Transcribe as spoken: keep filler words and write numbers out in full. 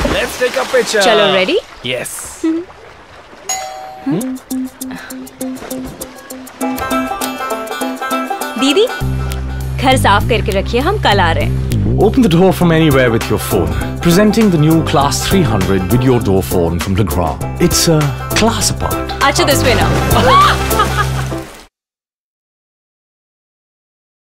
Let's take a picture. चलो ready? Yes. दीदी घर साफ करके रखिए, हम कल आ रहे हैं। Open the door from anywhere with your phone. Presenting the new Class three hundred video door phone from Legrand. It's a class apart. अच्छा this way now.